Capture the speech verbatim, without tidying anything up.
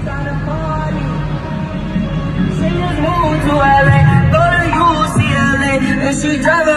She just moved to L A, go to U C L A, and she driving.